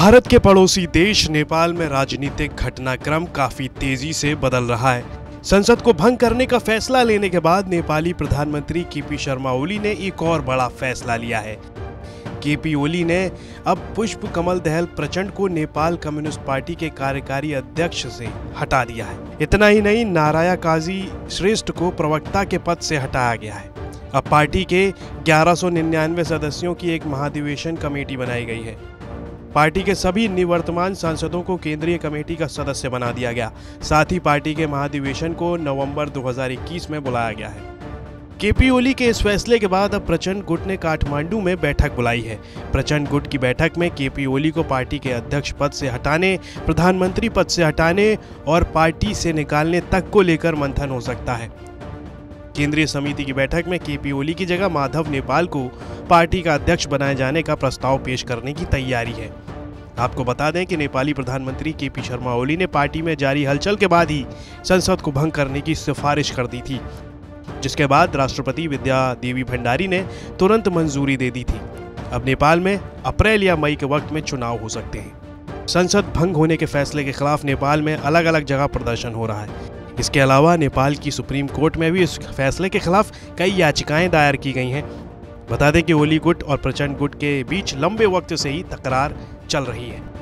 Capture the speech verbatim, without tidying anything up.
भारत के पड़ोसी देश नेपाल में राजनीतिक घटनाक्रम काफी तेजी से बदल रहा है। संसद को भंग करने का फैसला लेने के बाद नेपाली प्रधानमंत्री केपी शर्मा ओली ने एक और बड़ा फैसला लिया है। केपी ओली ने अब पुष्प कमल दहल प्रचंड को नेपाल कम्युनिस्ट पार्टी के कार्यकारी अध्यक्ष से हटा दिया है। इतना ही नहीं, नारायण काजी श्रेष्ठ को प्रवक्ता के पद से हटाया गया है। अब पार्टी के ग्यारह सौ निन्यानवे सदस्यों की एक महाधिवेशन कमेटी बनाई गई है। पार्टी के सभी निवर्तमान सांसदों को केंद्रीय कमेटी का सदस्य बना दिया गया। साथ ही पार्टी के महाधिवेशन को नवंबर दो हज़ार इक्कीस में बुलाया गया है। केपी ओली के इस फैसले के बाद अब प्रचंड गुट ने काठमांडू में बैठक बुलाई है। प्रचंड गुट की बैठक में केपी ओली को पार्टी के अध्यक्ष पद से हटाने, प्रधानमंत्री पद से हटाने और पार्टी से निकालने तक को लेकर मंथन हो सकता है। केंद्रीय समिति की बैठक में केपी ओली की जगह माधव नेपाल को पार्टी का अध्यक्ष बनाए जाने का प्रस्ताव पेश करने की तैयारी है। आपको बता दें कि नेपाली प्रधानमंत्री केपी शर्मा ओली ने पार्टी में जारी हलचल के बाद ही संसद को भंग करने की सिफारिश कर दी थी, जिसके बाद राष्ट्रपति विद्या देवी भंडारी ने तुरंत मंजूरी दे दी थी। अब नेपाल में अप्रैल या मई के वक्त में चुनाव हो सकते हैं। संसद भंग होने के फैसले के खिलाफ नेपाल में अलग अलग जगह प्रदर्शन हो रहा है। इसके अलावा नेपाल की सुप्रीम कोर्ट में भी इस फैसले के खिलाफ कई याचिकाएं दायर की गई हैं। बता दें कि ओली गुट और प्रचंड गुट के बीच लंबे वक्त से ही तकरार चल रही है।